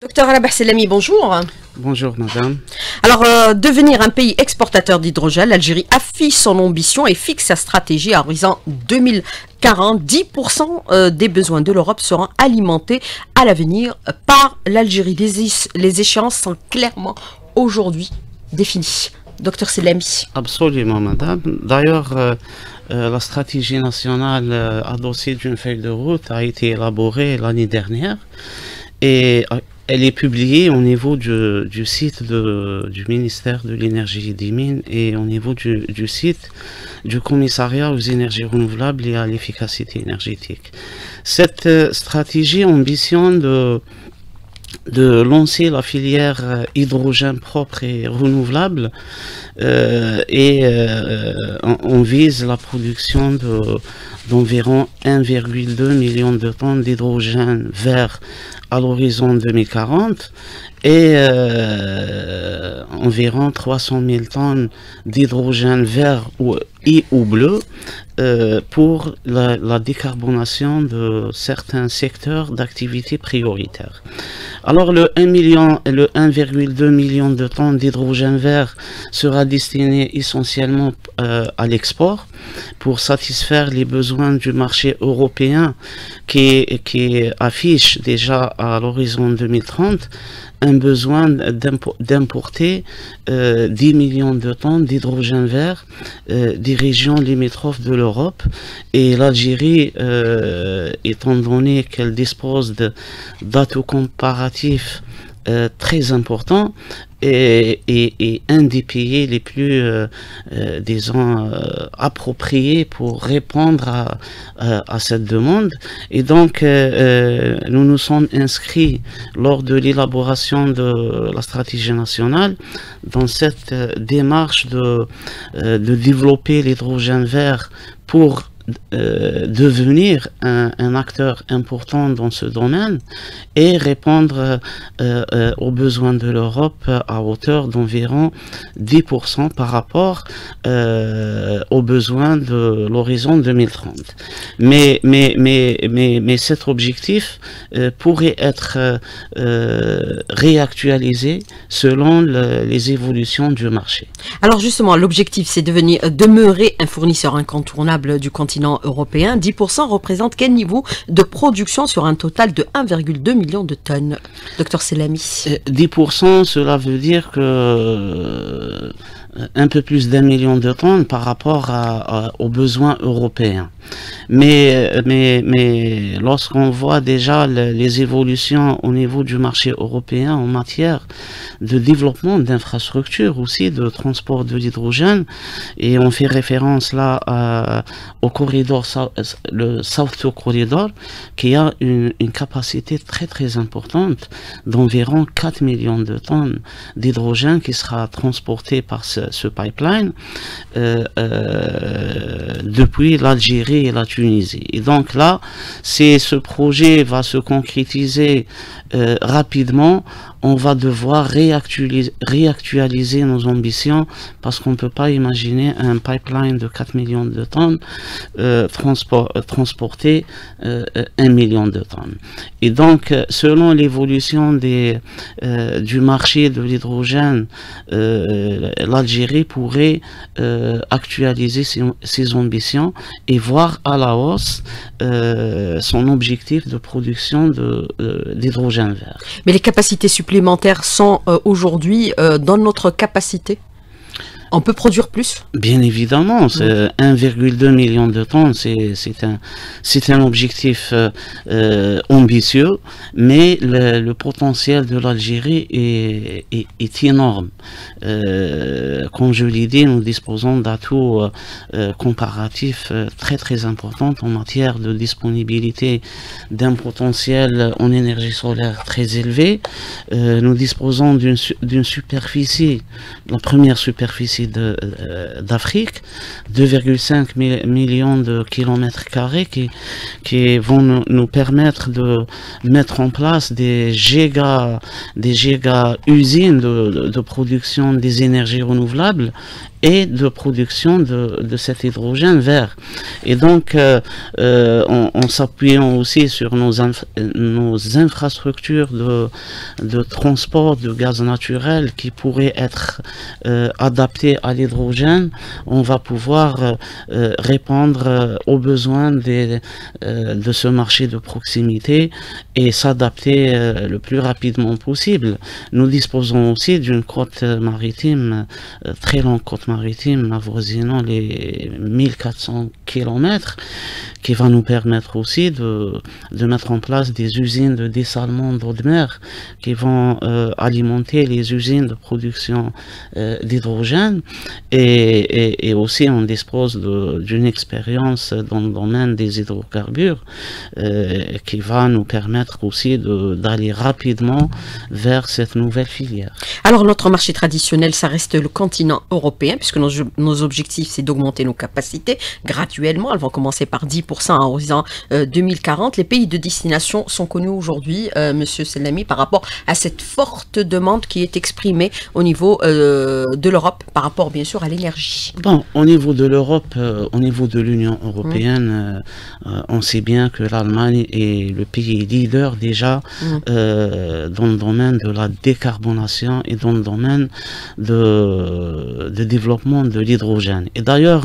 Docteur Alaa Selami, bonjour. Bonjour madame. Alors, devenir un pays exportateur d'hydrogène, l'Algérie affiche son ambition et fixe sa stratégie à horizon 2040. 10% des besoins de l'Europe seront alimentés à l'avenir par l'Algérie. Les échéances sont clairement aujourd'hui définies. Docteur Selami. Absolument madame. D'ailleurs, la stratégie nationale adossée d'une feuille de route a été élaborée l'année dernière et elle est publiée au niveau du site du ministère de l'Énergie et des Mines et au niveau du site du commissariat aux énergies renouvelables et à l'efficacité énergétique. Cette stratégie ambitionne de lancer la filière hydrogène propre et renouvelable on vise la production d'environ 1,2 million de tonnes d'hydrogène vert à l'horizon 2040 et environ 300 000 tonnes d'hydrogène vert ou bleu pour la décarbonation de certains secteurs d'activité prioritaires. Alors le 1,2 million de tonnes d'hydrogène vert sera destiné essentiellement à l'export pour satisfaire les besoins du marché européen qui affiche déjà à l'horizon 2030 un besoin d'importer 10 millions de tonnes d'hydrogène vert des régions limitrophes de l'Europe, et l'Algérie, étant donné qu'elle dispose d'atouts comparatifs très importants, et un des pays les plus, disons, appropriés pour répondre à cette demande. Et donc, nous nous sommes inscrits lors de l'élaboration de la stratégie nationale dans cette démarche de développer l'hydrogène vert pour devenir un acteur important dans ce domaine et répondre aux besoins de l'Europe à hauteur d'environ 10% par rapport aux besoins de l'horizon 2030. Mais cet objectif pourrait être réactualisé selon les évolutions du marché. Alors justement, l'objectif c'est de demeurer un fournisseur incontournable du continent européen. 10% représente quel niveau de production sur un total de 1,2 million de tonnes, Docteur Selami? 10%, cela veut dire que un peu plus d'1 million de tonnes par rapport aux besoins européens. Mais lorsqu'on voit déjà les évolutions au niveau du marché européen en matière de développement d'infrastructures aussi, de transport de l'hydrogène, et on fait référence là au corridor, le South Corridor, qui a une capacité très importante d'environ 4 millions de tonnes d'hydrogène qui sera transporté par ce pipeline depuis l'Algérie et la Tunisie. Et donc là, si ce projet va se concrétiser rapidement, on va devoir réactualiser nos ambitions, parce qu'on ne peut pas imaginer un pipeline de 4 millions de tonnes transporter 1 million de tonnes. Et donc, selon l'évolution du marché de l'hydrogène, l'Algérie pourrait actualiser ses ambitions et voir à la hausse son objectif de production d'hydrogène vert. Mais les capacités supplémentaires sont aujourd'hui dans notre capacité? On peut produire plus? Bien évidemment, 1,2 million de tonnes, c'est un objectif ambitieux, mais le potentiel de l'Algérie est énorme. Comme je l'ai dit, nous disposons d'atouts comparatifs très importants en matière de disponibilité d'un potentiel en énergie solaire très élevé. Nous disposons d'une superficie, la première superficie partie d'Afrique, 2,5 millions de kilomètres carrés qui vont nous permettre de mettre en place des giga usines de production des énergies renouvelables et de production de cet hydrogène vert. Et donc, en s'appuyant aussi sur nos infrastructures de transport de gaz naturel qui pourraient être adaptées à l'hydrogène, on va pouvoir répondre aux besoins de ce marché de proximité et s'adapter le plus rapidement possible. Nous disposons aussi d'une côte maritime, très longue côte maritime, avoisinant les 1400 km, qui va nous permettre aussi de mettre en place des usines de dessalement d'eau de mer qui vont alimenter les usines de production d'hydrogène, et aussi on dispose d'une expérience dans le domaine des hydrocarbures qui va nous permettre aussi d'aller rapidement vers cette nouvelle filière. Alors notre marché traditionnel, ça reste le continent européen, puisque nos objectifs, c'est d'augmenter nos capacités graduellement. Elles vont commencer par 10% à horizon 2040. Les pays de destination sont connus aujourd'hui, Monsieur Selami, par rapport à cette forte demande qui est exprimée au niveau de l'Europe, par rapport bien sûr à l'énergie. Bon, au niveau de l'Europe, au niveau de l'Union européenne, on sait bien que l'Allemagne est le pays leader déjà dans le domaine de la décarbonation et dans le domaine de développement de l'hydrogène. Et d'ailleurs,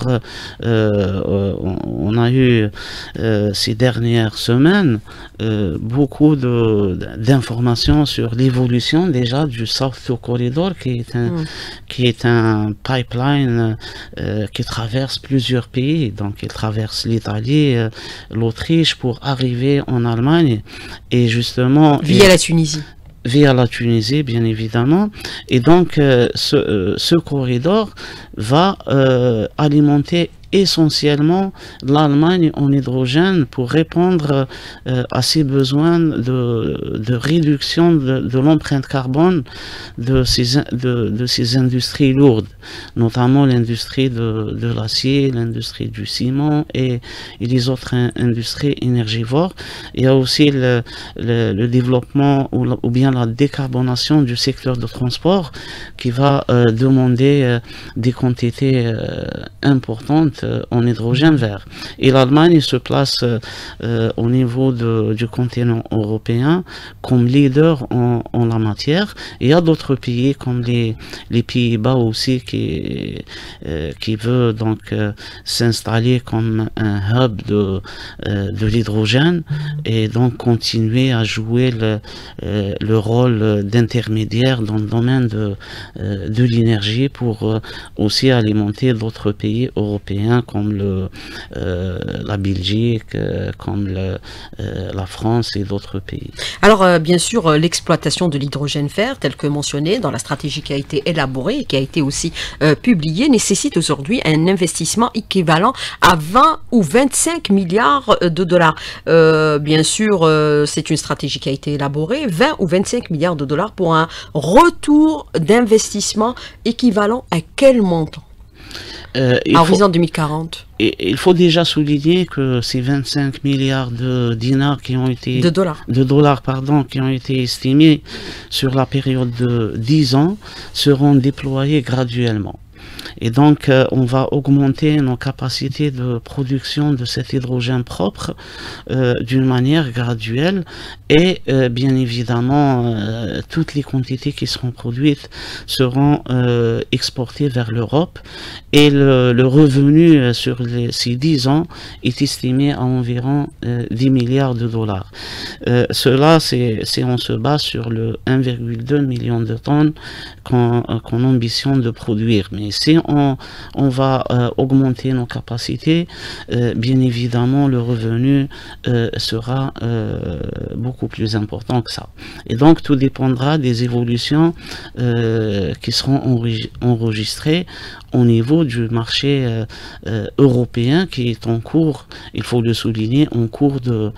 on a eu ces dernières semaines beaucoup d'informations sur l'évolution déjà du South Corridor, qui est un pipeline qui traverse plusieurs pays. Donc il traverse l'Italie, l'Autriche pour arriver en Allemagne, et justement via la Tunisie. Via la Tunisie, bien évidemment. Et donc, ce corridor va alimenter essentiellement l'Allemagne en hydrogène pour répondre à ses besoins de réduction de l'empreinte carbone de ces industries lourdes, notamment l'industrie de l'acier, l'industrie du ciment et les autres industries énergivores. Il y a aussi le développement ou bien la décarbonation du secteur de transport qui va demander des quantités importantes en hydrogène vert. Et l'Allemagne se place au niveau du continent européen comme leader en la matière. Et il y a d'autres pays comme les Pays-Bas aussi qui veut donc s'installer comme un hub de l'hydrogène et donc continuer à jouer le rôle d'intermédiaire dans le domaine de l'énergie pour aussi alimenter d'autres pays européens comme la Belgique, comme la France et d'autres pays. Alors bien sûr, l'exploitation de l'hydrogène vert, tel que mentionné dans la stratégie qui a été élaborée et qui a été aussi publiée, nécessite aujourd'hui un investissement équivalent à 20 ou 25 milliards de dollars. Bien sûr, c'est une stratégie qui a été élaborée, 20 ou 25 milliards de dollars pour un retour d'investissement équivalent à quel montant? À horizon 2040. Il faut déjà souligner que ces 25 milliards de dinars qui ont été... De dollars, pardon, qui ont été estimés sur la période de 10 ans seront déployés graduellement. Et donc, on va augmenter nos capacités de production de cet hydrogène propre d'une manière graduelle et bien évidemment, toutes les quantités qui seront produites seront exportées vers l'Europe et le revenu sur ces 10 ans est estimé à environ 10 milliards de dollars. Cela, c'est on se base sur le 1,2 million de tonnes qu'on ambitionne de produire. Mais si on va augmenter nos capacités, bien évidemment le revenu sera beaucoup plus important que ça. Et donc tout dépendra des évolutions qui seront enregistrées au niveau du marché européen qui est en cours, il faut le souligner, en cours de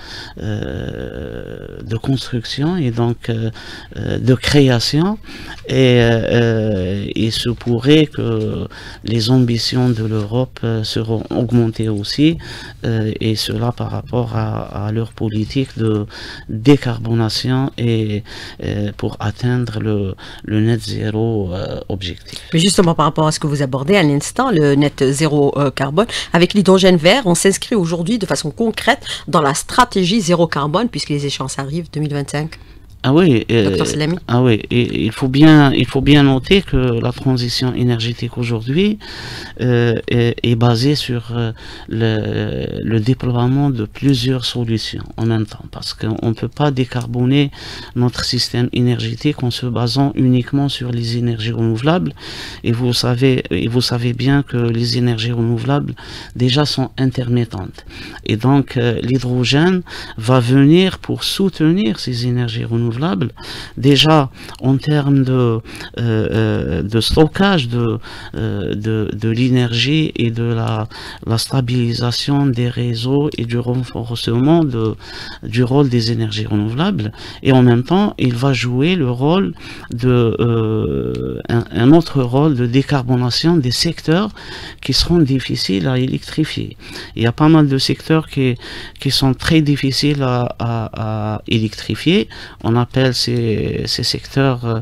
construction et donc de création. Et il se pourrait que les ambitions de l'Europe seront augmentées aussi, et cela par rapport à leur politique de décarbonation et pour atteindre le net zéro objectif. Mais justement, par rapport à ce que vous abordez à l'instant, le net zéro carbone, avec l'hydrogène vert, on s'inscrit aujourd'hui de façon concrète dans la stratégie zéro carbone, puisque les échéances arrivent 2025. Ah oui, Dr Selami. Ah oui, et il faut bien noter que la transition énergétique aujourd'hui est basée sur le déploiement de plusieurs solutions en même temps, parce qu'on ne peut pas décarboner notre système énergétique en se basant uniquement sur les énergies renouvelables. Et vous savez bien que les énergies renouvelables déjà sont intermittentes. Et donc l'hydrogène va venir pour soutenir ces énergies renouvelables. Déjà en termes de stockage de l'énergie et de la stabilisation des réseaux et du renforcement du rôle des énergies renouvelables, et en même temps il va jouer le rôle un autre rôle de décarbonation des secteurs qui seront difficiles à électrifier. Il y a pas mal de secteurs qui sont très difficiles à électrifier. On appelle ces secteurs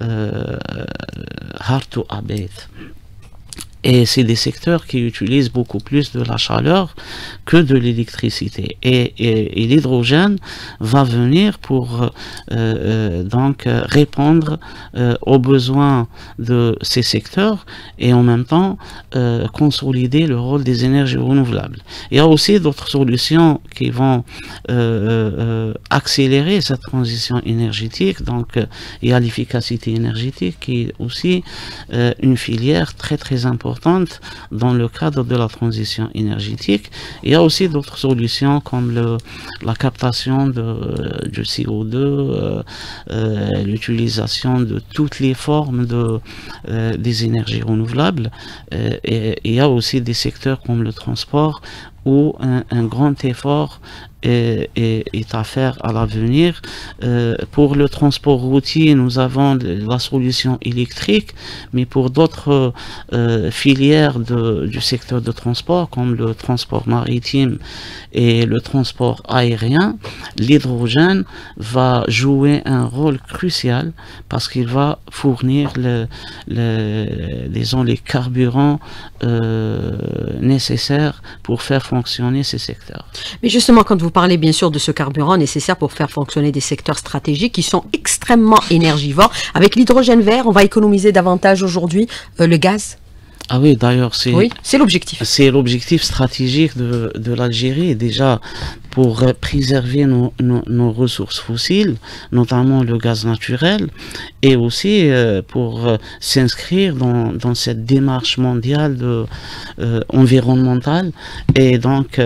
hard to abate. Et c'est des secteurs qui utilisent beaucoup plus de la chaleur que de l'électricité. Et l'hydrogène va venir pour donc répondre aux besoins de ces secteurs et en même temps consolider le rôle des énergies renouvelables. Il y a aussi d'autres solutions qui vont accélérer cette transition énergétique. Donc il y a l'efficacité énergétique qui est aussi une filière très très importante dans le cadre de la transition énergétique. Il y a aussi d'autres solutions comme la captation du CO2, l'utilisation de toutes les formes des énergies renouvelables. Et il y a aussi des secteurs comme le transport où un grand effort est à faire à l'avenir. Pour le transport routier, nous avons la solution électrique, mais pour d'autres filières du secteur de transport, comme le transport maritime et le transport aérien, l'hydrogène va jouer un rôle crucial parce qu'il va fournir disons, les carburants nécessaires pour faire fonctionner ces secteurs. Mais justement, quand vous parlez bien sûr de ce carburant nécessaire pour faire fonctionner des secteurs stratégiques qui sont extrêmement énergivores, avec l'hydrogène vert, on va économiser davantage aujourd'hui le gaz? Ah oui, d'ailleurs, c'est l'objectif. C'est l'objectif stratégique de l'Algérie, déjà pour préserver nos ressources fossiles, notamment le gaz naturel, et aussi pour s'inscrire dans cette démarche mondiale environnementale et donc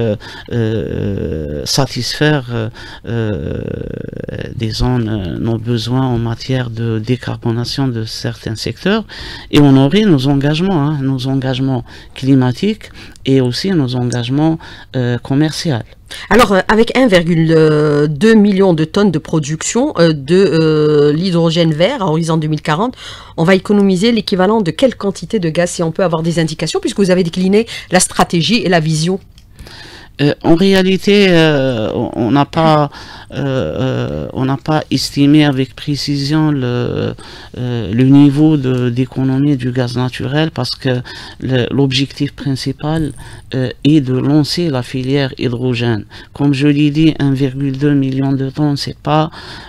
satisfaire disons, nos besoins en matière de décarbonation de certains secteurs et honorer nos engagements climatiques et aussi nos engagements commerciaux. Alors, avec 1,2 million de tonnes de production de l'hydrogène vert à horizon 2040, on va économiser l'équivalent de quelle quantité de gaz, si on peut avoir des indications, puisque vous avez décliné la stratégie et la vision? En réalité, on n'a pas estimé avec précision le niveau d'économie du gaz naturel parce que l'objectif principal est de lancer la filière hydrogène. Comme je l'ai dit, 1,2 million de tonnes, c'est pas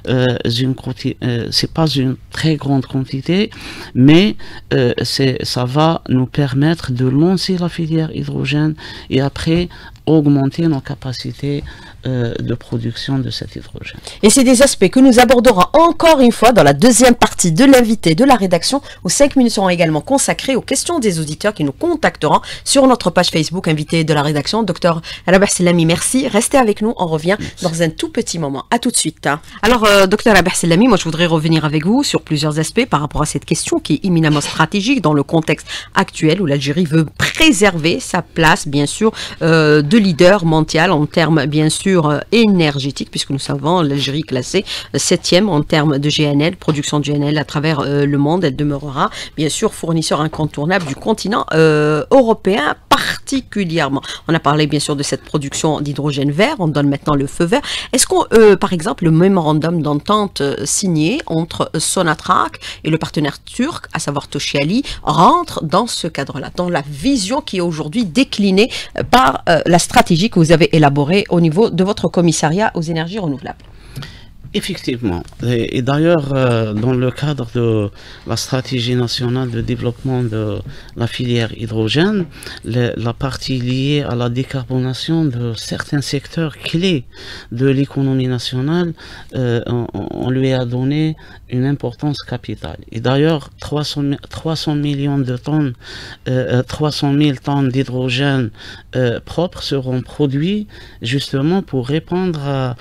une très grande quantité, mais ça va nous permettre de lancer la filière hydrogène et après augmenter nos capacités de production de cette d'hydrogène. Et c'est des aspects que nous aborderons encore une fois dans la deuxième partie de l'invité de la rédaction, où 5 minutes seront également consacrées aux questions des auditeurs qui nous contacteront sur notre page Facebook invité de la rédaction. Docteur Rabah Sellami, merci. Restez avec nous, on revient dans un tout petit moment. À tout de suite. Alors, docteur Rabah Sellami, moi je voudrais revenir avec vous sur plusieurs aspects par rapport à cette question qui est éminemment stratégique dans le contexte actuel où l'Algérie veut préserver sa place, bien sûr, de leader mondial en termes, bien sûr, énergétiques, puisque nous savons l'Algérie classée 7e en termes de GNL, production de GNL à travers le monde. Elle demeurera, bien sûr, fournisseur incontournable du continent européen particulièrement. On a parlé, bien sûr, de cette production d'hydrogène vert. On donne maintenant le feu vert. Est-ce qu'on, par exemple, le mémorandum d'entente signé entre Sonatrach et le partenaire turc, à savoir Toshali, rentre dans ce cadre-là, dans la vision qui est aujourd'hui déclinée par la stratégie que vous avez élaborée au niveau de votre commissariat aux énergies renouvelables? Effectivement. Et d'ailleurs, dans le cadre de la stratégie nationale de développement de la filière hydrogène, la partie liée à la décarbonation de certains secteurs clés de l'économie nationale, on lui a donné une importance capitale. Et d'ailleurs, 300 millions de tonnes, 300 000 tonnes d'hydrogène propre seront produits justement pour répondre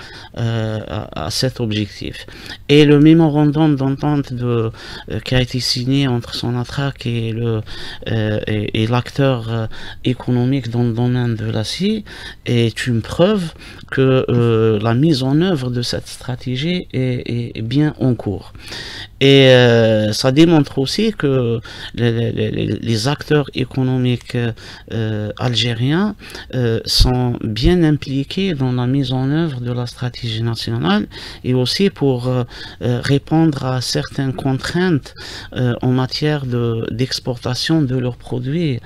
à cet objectif. Et le mémorandum d'entente qui a été signé entre Sonatrach et l'acteur économique dans le domaine de l'acier est une preuve que la mise en œuvre de cette stratégie est bien en cours. Et ça démontre aussi que les acteurs économiques algériens sont bien impliqués dans la mise en œuvre de la stratégie nationale et aussi pour répondre à certaines contraintes en matière d'exportation de leurs produits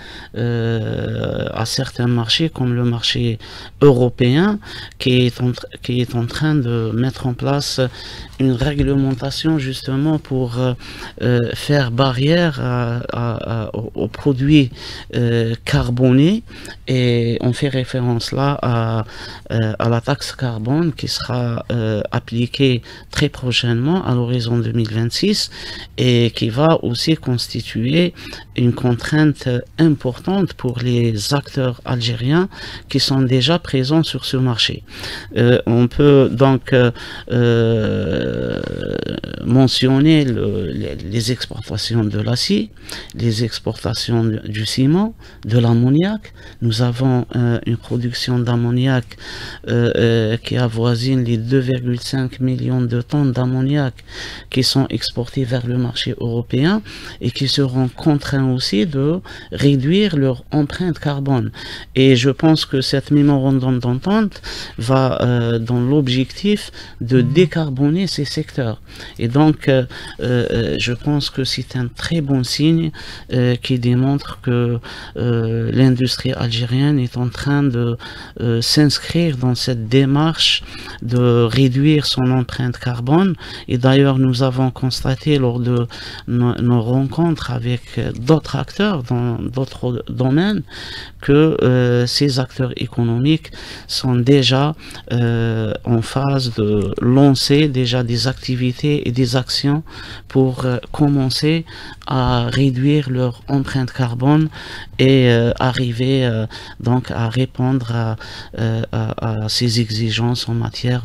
à certains marchés comme le marché européen qui est en train de mettre en place une réglementation justement pour faire barrière aux produits carbonés, et on fait référence là à la taxe carbone qui sera appliquée très prochainement à l'horizon 2026 et qui va aussi constituer une contrainte importante pour les acteurs algériens qui sont déjà présents sur ce marché. On peut donc mentionner les exportations de l'acier, les exportations du ciment, de l'ammoniac. Nous avons une production d'ammoniac qui avoisine les 2,5 millions de tonnes d'ammoniac qui sont exportées vers le marché européen et qui seront contraints aussi de réduire leur empreinte carbone. Et je pense que cette mémorandum d'entente va dans l'objectif de décarboner ces secteurs. Et donc, je pense que c'est un très bon signe qui démontre que l'industrie algérienne est en train de s'inscrire dans cette démarche de réduire son empreinte carbone. Et d'ailleurs, nous avons constaté lors de nos rencontres avec d'autres acteurs dans d'autres domaines que ces acteurs économiques sont déjà en phase de lancer déjà des activités et des actions pour commencer à réduire leur empreinte carbone et arriver donc à répondre à ces exigences en matière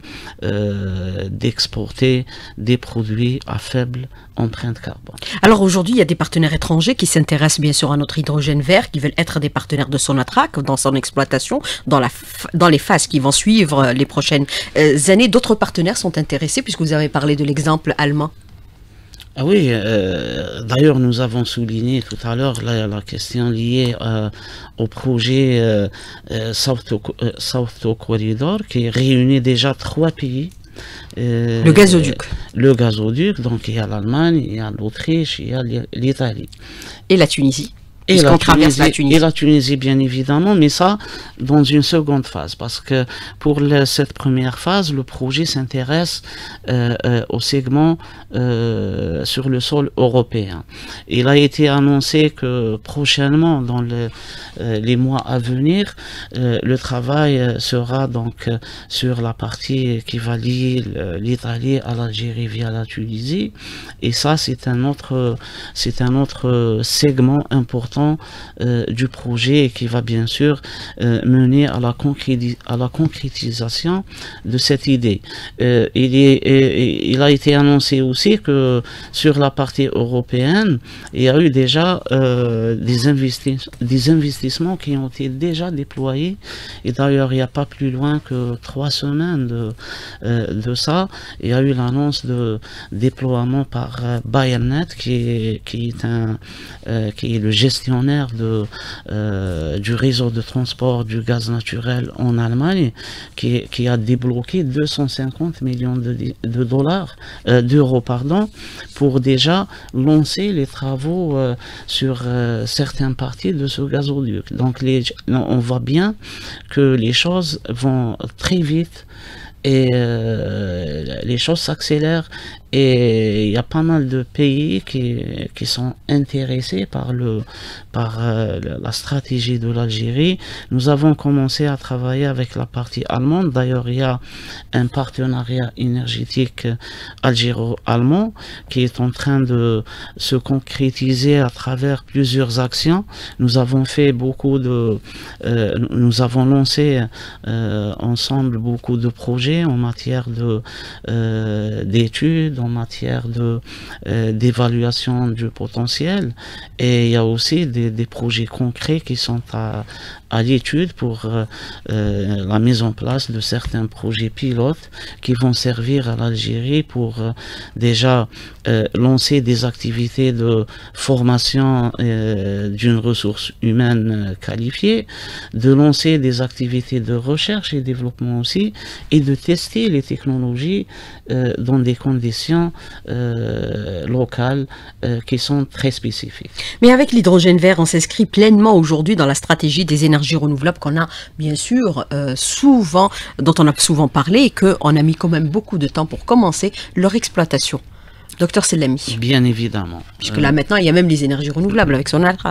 d'exporter des produits à faible empreinte carbone. Alors aujourd'hui, il y a des partenaires étrangers qui s'intéressent bien sûr à notre hydrogène vert, qui veulent être des partenaires de Sonatrach dans son exploitation, dans les phases qui vont suivre les prochaines années. D'autres partenaires sont intéressés, puisque vous avez parlé de l'exemple allemand. Ah oui, d'ailleurs nous avons souligné tout à l'heure la question liée au projet South Corridor qui réunit déjà 3 pays. Le gazoduc. Le gazoduc, donc il y a l'Allemagne, il y a l'Autriche, il y a l'Italie. Et la Tunisie. Et la Tunisie, bien évidemment, mais ça dans une seconde phase, parce que pour cette première phase, le projet s'intéresse au segment sur le sol européen. Il a été annoncé que prochainement, dans les mois à venir, le travail sera donc sur la partie qui va lier l'Italie à l'Algérie via la Tunisie, et ça c'est un autre segment important du projet qui va bien sûr mener à la concrétisation de cette idée. Il a été annoncé aussi que sur la partie européenne, il y a eu déjà des investissements qui ont été déjà déployés, et d'ailleurs il n'y a pas plus loin que 3 semaines de ça, il y a eu l'annonce de déploiement par Bayernnet qui est le gestionnaire du réseau de transport du gaz naturel en Allemagne, qui a débloqué 250 millions d'euros pour déjà lancer les travaux sur certaines parties de ce gazoduc. Donc on voit bien que les choses vont très vite et les choses s'accélèrent, et il y a pas mal de pays qui sont intéressés par la stratégie de l'Algérie. Nous avons commencé à travailler avec la partie allemande. D'ailleurs, il y a un partenariat énergétique algéro-allemand qui est en train de se concrétiser à travers plusieurs actions. Nous avons fait nous avons lancé ensemble beaucoup de projets en matière d'études, en matière d'évaluation du potentiel, et il y a aussi des projets concrets qui sont à l'étude pour la mise en place de certains projets pilotes qui vont servir à l'Algérie pour déjà lancer des activités de formation d'une ressource humaine qualifiée, de lancer des activités de recherche et développement aussi, et de tester les technologies dans des conditions locales qui sont très spécifiques. Mais avec l'hydrogène vert, on s'inscrit pleinement aujourd'hui dans la stratégie des énergies renouvelables qu'on a bien sûr dont on a souvent parlé, et qu'on a mis quand même beaucoup de temps pour commencer leur exploitation. Docteur Sellami. Bien évidemment. Puisque là maintenant, il y a même les énergies renouvelables avec son gaz.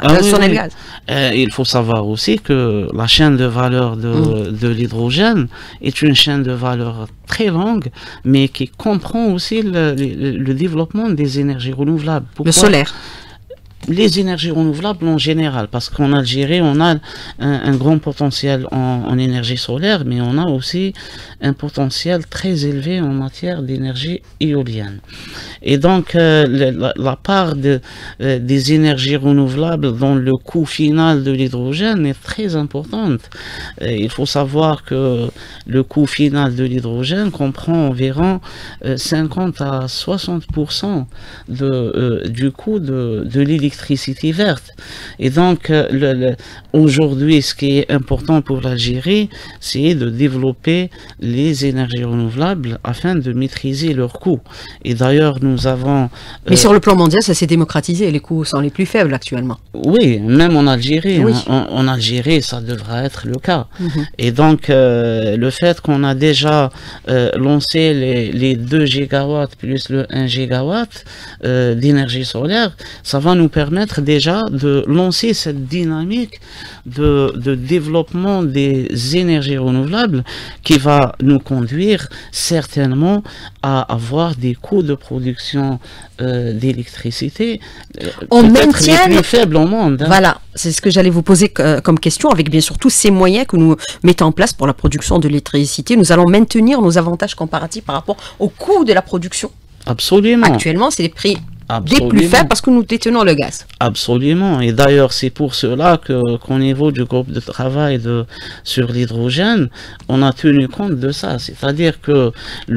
Il faut savoir aussi que la chaîne de valeur de l'hydrogène est une chaîne de valeur très longue, mais qui comprend aussi le développement des énergies renouvelables. Le solaire. Les énergies renouvelables en général, parce qu'en Algérie, on a un grand potentiel en énergie solaire, mais on a aussi un potentiel très élevé en matière d'énergie éolienne. Et donc, la part des énergies renouvelables dans le coût final de l'hydrogène est très importante. Il faut savoir que le coût final de l'hydrogène comprend environ 50 à 60% du coût de l'électricité verte. Et donc, aujourd'hui, ce qui est important pour l'Algérie, c'est de développer les énergies renouvelables afin de maîtriser leurs coûts. Et d'ailleurs, nous avons... Mais sur le plan mondial, ça s'est démocratisé. Les coûts sont les plus faibles actuellement. Oui, même en Algérie. Oui. En Algérie, ça devrait être le cas. Et donc, le fait qu'on a déjà lancé les 2 gigawatts plus le 1 gigawatt d'énergie solaire, ça va nous permettre déjà de lancer cette dynamique de développement des énergies renouvelables qui va nous conduire certainement à avoir des coûts de production d'électricité les plus faibles au monde. Hein. Voilà, c'est ce que j'allais vous poser comme question, avec bien sûr tous ces moyens que nous mettons en place pour la production de l'électricité. Nous allons maintenir nos avantages comparatifs par rapport au coût de la production. Absolument. Actuellement, c'est les prix des plus faibles parce que nous détenons le gaz. Absolument. Et d'ailleurs, c'est pour cela qu'au niveau du groupe de travail sur l'hydrogène, on a tenu compte de ça. C'est-à-dire que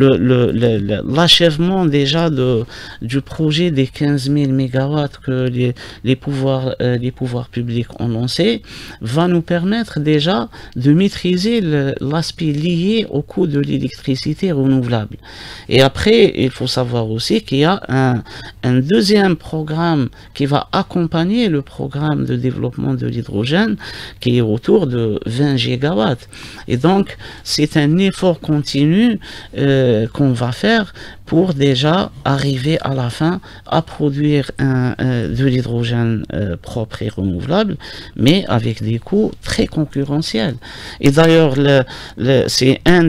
l'achèvement déjà du projet des 15 000 mégawatts que les pouvoirs publics ont lancé va nous permettre déjà de maîtriser l'aspect lié au coût de l'électricité renouvelable. Et après, il faut savoir aussi qu'il y a un deuxième programme qui va accompagner le programme de développement de l'hydrogène, qui est autour de 20 gigawatts. Et donc, c'est un effort continu qu'on va faire pour déjà arriver à la fin à produire de l'hydrogène propre et renouvelable, mais avec des coûts très concurrentiels. Et d'ailleurs, c'est un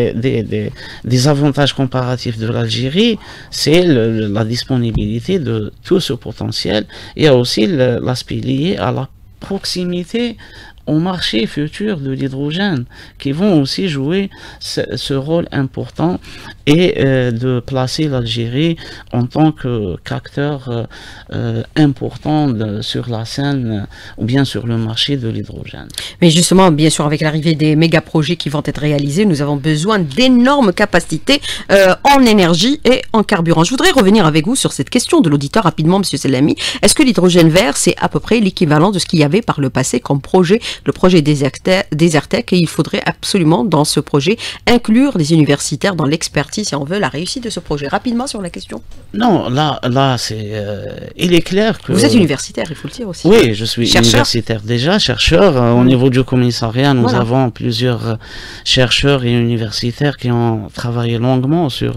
des avantages comparatifs de l'Algérie, c'est la disponibilité de tout ce potentiel. Il y a aussi l'aspect lié à la proximité au marché futur de l'hydrogène, qui vont aussi jouer ce rôle important et de placer l'Algérie en tant qu'acteur important sur la scène ou bien sur le marché de l'hydrogène. Mais justement, bien sûr, avec l'arrivée des méga-projets qui vont être réalisés, nous avons besoin d'énormes capacités en énergie et en carburant. Je voudrais revenir avec vous sur cette question de l'auditeur rapidement, Monsieur Selami. Est-ce que l'hydrogène vert, c'est à peu près l'équivalent de ce qu'il y avait par le passé comme projet, le projet Desertec, et il faudrait absolument dans ce projet inclure les universitaires dans l'expertise si on veut la réussite de ce projet. Rapidement sur la question. Non, là c'est il est clair que... Vous êtes universitaire, il faut le dire aussi. Oui, je suis universitaire déjà, chercheur. Au niveau du commissariat, nous avons plusieurs chercheurs et universitaires qui ont travaillé longuement sur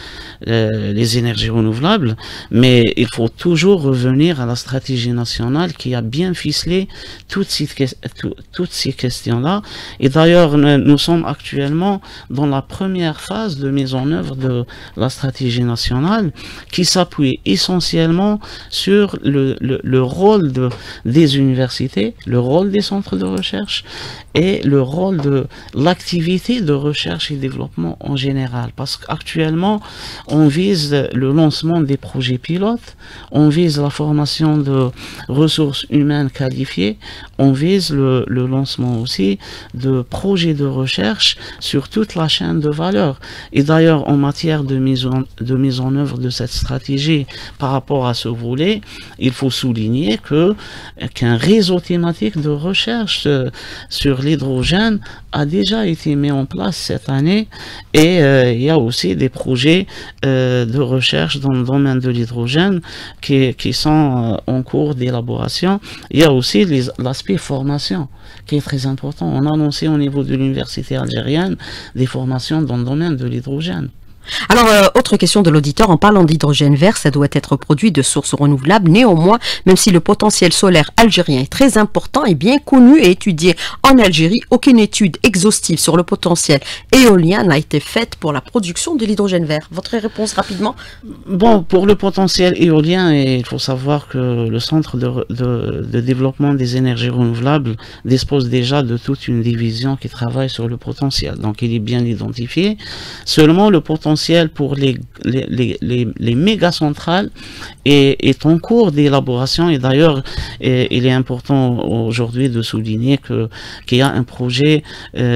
les énergies renouvelables, mais il faut toujours revenir à la stratégie nationale qui a bien ficelé toutes ces questions-là. Et d'ailleurs, nous sommes actuellement dans la première phase de mise en œuvre de la stratégie nationale qui s'appuie essentiellement sur le rôle des universités, le rôle des centres de recherche et le rôle de l'activité de recherche et développement en général. Parce qu'actuellement, on vise le lancement des projets pilotes, on vise la formation de ressources humaines qualifiées, on vise le lancement aussi de projets de recherche sur toute la chaîne de valeur. Et d'ailleurs, en matière de mise en œuvre de cette stratégie par rapport à ce volet, il faut souligner qu'un réseau thématique de recherche sur l'hydrogène a déjà été mis en place cette année, et il y a aussi des projets de recherche dans le domaine de l'hydrogène qui sont en cours d'élaboration. Il y a aussi l'aspect formation qui est très important. On a annoncé au niveau de l'université algérienne des formations dans le domaine de l'hydrogène. Alors, autre question de l'auditeur, en parlant d'hydrogène vert, ça doit être produit de sources renouvelables. Néanmoins, même si le potentiel solaire algérien est très important et bien connu et étudié en Algérie, aucune étude exhaustive sur le potentiel éolien n'a été faite pour la production de l'hydrogène vert. Votre réponse rapidement? Bon, pour le potentiel éolien, il faut savoir que le Centre de développement des énergies renouvelables dispose déjà de toute une division qui travaille sur le potentiel. Donc, il est bien identifié. Seulement, le potentiel pour les méga centrales est en cours d'élaboration, et d'ailleurs il est important aujourd'hui de souligner qu'il y a un projet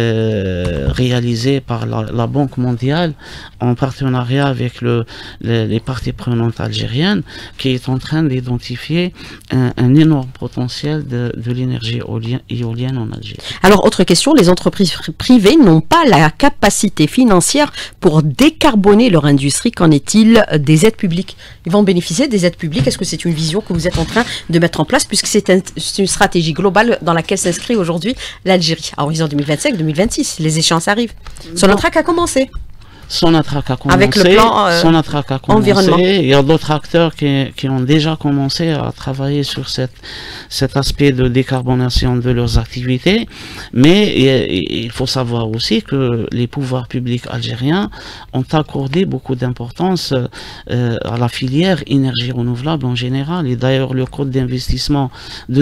réalisé par la Banque mondiale en partenariat avec les parties prenantes algériennes qui est en train d'identifier un énorme potentiel de l'énergie éolienne en Algérie. Alors, autre question, les entreprises privées n'ont pas la capacité financière pour décarboner leur industrie. Qu'en est-il des aides publiques? Ils vont bénéficier des aides publiques. Est-ce que c'est une vision que vous êtes en train de mettre en place, puisque c'est une stratégie globale dans laquelle s'inscrit aujourd'hui l'Algérie à horizon 2025-2026? Les échéances arrivent. Sonatrach a commencé. Sonatrach a commencé. Avec le plan environnement. Il y a d'autres acteurs qui ont déjà commencé à travailler sur cet aspect de décarbonation de leurs activités. Mais il faut savoir aussi que les pouvoirs publics algériens ont accordé beaucoup d'importance à la filière énergie renouvelable en général. Et d'ailleurs, le code d'investissement de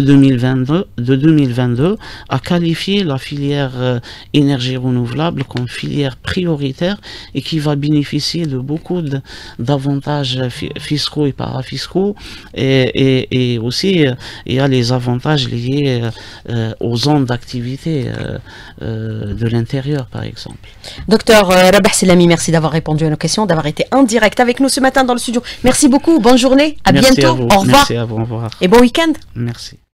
2022 a qualifié la filière énergie renouvelable comme filière prioritaire et qui va bénéficier de beaucoup d'avantages fiscaux et parafiscaux, et aussi il y a les avantages liés aux zones d'activité de l'intérieur, par exemple. Docteur Rabah Selami, merci d'avoir répondu à nos questions, d'avoir été en direct avec nous ce matin dans le studio. Merci beaucoup, bonne journée, à bientôt, au revoir. Merci à vous, au revoir. Et bon week-end. Merci.